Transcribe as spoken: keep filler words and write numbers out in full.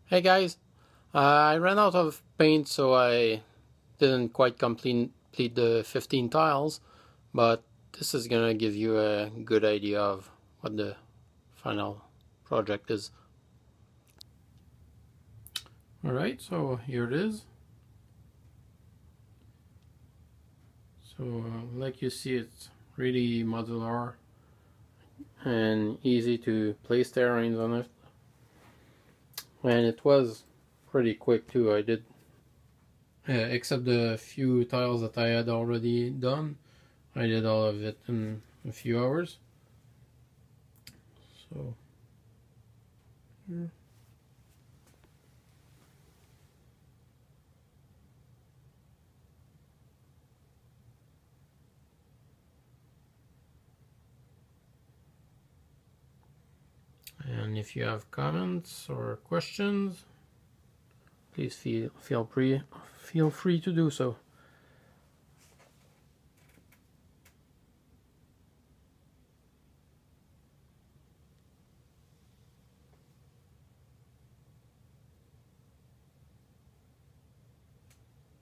Hey guys, uh, I ran out of paint, so I didn't quite complete the fifteen tiles, but this is gonna give you a good idea of what the final project is. Alright, so here it is. So uh, like you see, it's really modular and easy to place terrains on it. And it was pretty quick too. I did Uh, except the few tiles that I had already done, I did all of it in a few hours. So, yeah. And if you have comments or questions, please feel feel free feel free to do so.